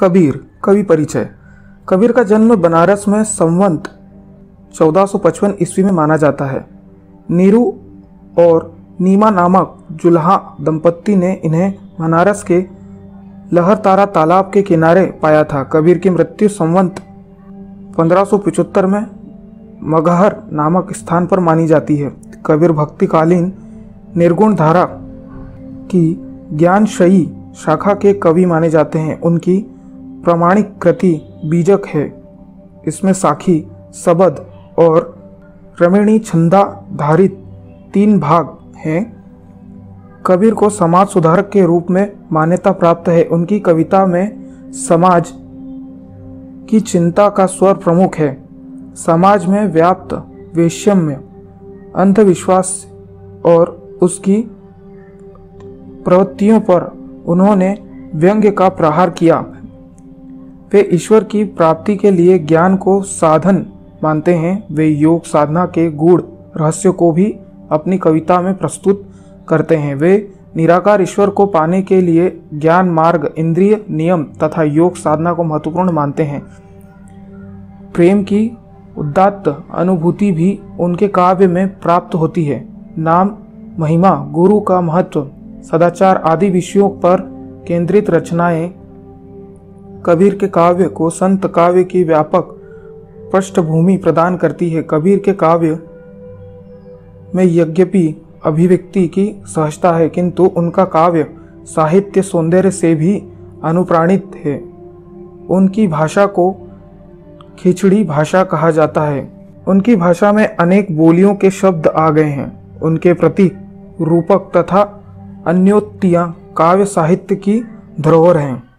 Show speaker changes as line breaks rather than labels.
कबीर, कवि परिचय। कबीर का जन्म बनारस में संवत 1455 ईस्वी में माना जाता है। नीरू और नीमा नामक जुल्हा दंपत्ति ने इन्हें बनारस के लहरतारा तालाब के किनारे पाया था। कबीर की मृत्यु संवत 1575 में मगहर नामक स्थान पर मानी जाती है। कबीर भक्तिकालीन निर्गुण धारा की ज्ञानशयी शाखा के कवि माने जाते हैं। उनकी प्रामाणिक कृति बीजक है। इसमें साखी, सबद और रमणी छंदाधारित 3 भाग हैं। कबीर को समाज सुधारक के रूप में मान्यता प्राप्त है। उनकी कविता में समाज की चिंता का स्वर प्रमुख है। समाज में व्याप्त वैषम्य, अंधविश्वास और उसकी प्रवृत्तियों पर उन्होंने व्यंग्य का प्रहार किया। वे ईश्वर की प्राप्ति के लिए ज्ञान को साधन मानते हैं। वे योग साधना के गूढ़ रहस्य को भी अपनी कविता में प्रस्तुत करते हैं। वे निराकार ईश्वर को पाने के लिए ज्ञान मार्ग, इंद्रिय नियम तथा योग साधना को महत्वपूर्ण मानते हैं। प्रेम की उदात्त अनुभूति भी उनके काव्य में प्राप्त होती है। नाम, महिमा, गुरु का महत्व, सदाचार आदि विषयों पर केंद्रित रचनाएं कबीर के काव्य को संत काव्य की व्यापक पृष्ठभूमि प्रदान करती है। कबीर के काव्य में यद्यपि अभिव्यक्ति की सहजता है, किंतु उनका काव्य साहित्य सौंदर्य से भी अनुप्राणित है। उनकी भाषा को खिचड़ी भाषा कहा जाता है। उनकी भाषा में अनेक बोलियों के शब्द आ गए हैं। उनके प्रतीक, रूपक तथा अन्योक्तियां काव्य साहित्य की धरोहर हैं।